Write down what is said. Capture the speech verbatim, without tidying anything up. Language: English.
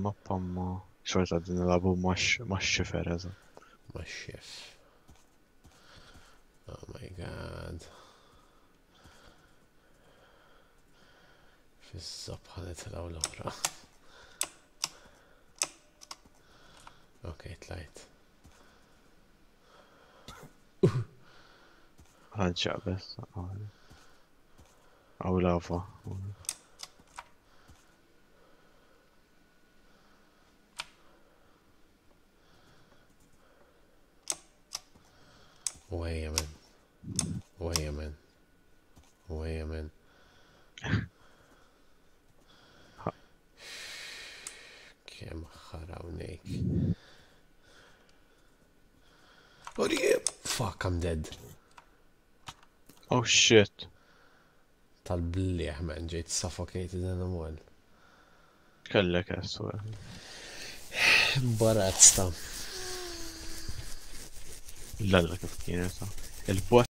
il-mappa ma xorta din nilabu max xifer eżatt. Ma xef. Oh my god. Fis-sob ħanitlaw l-oħra. Ok, tlajt. Ħanċaqbess. Għaw lava. Wait a minute. Wait a minute. Wait a minute. Kem ħarawnek. Oh yeah. Fuck, I'm dead. Oh shit. Tal-blieħ man, ġejt suffocated in a wall. Kellek essu. Barazz ta' Lalla kif kienet. Il-bot